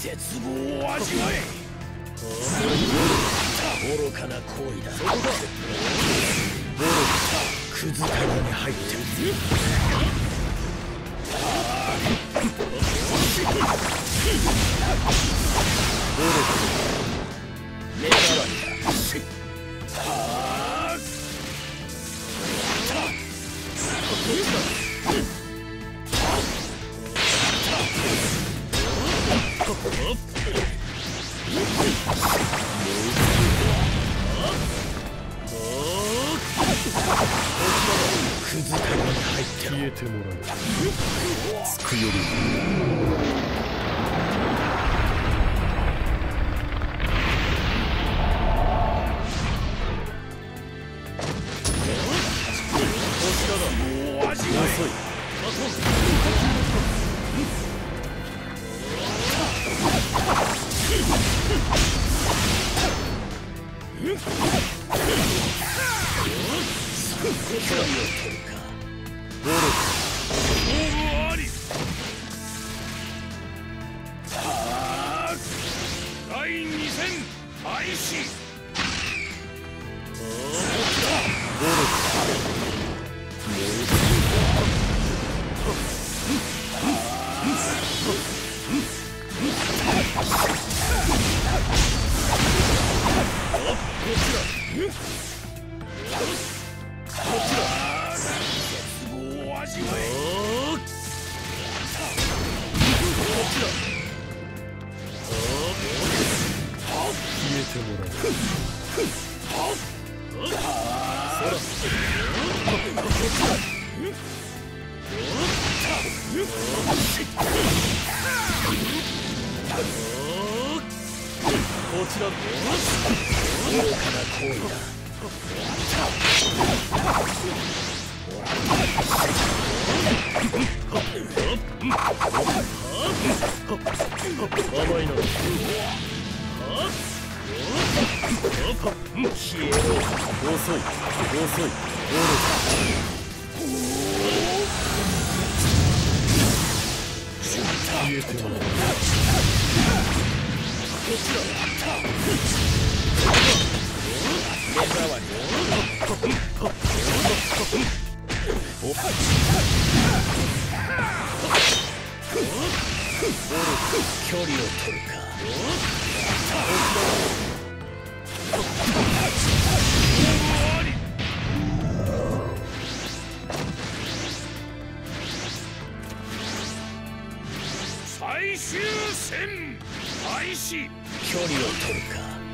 絶望を味わえ。愚かな行為だ。クズカゴに入ってる。目障りだ。クズカゴに入って消えてもらう。つくよりもう味が遅い。距離を取るか。ボールあり。第2戦開始。ボール絶望を味わえ。消えてもらう。こちら愚かな行為だ。甘いな。消えろ。遅い遅い。消えてもらう。目障り。距離を取るか。最終戦開始。距離を取るか。